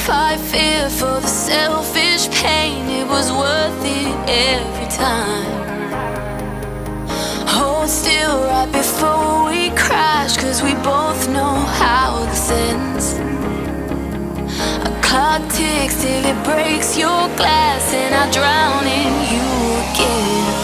Fight fear for the selfish pain, it was worth it every time. Hold still right before we crash, 'cause we both know how this ends. A clock ticks till it breaks your glass, and I drown in you again.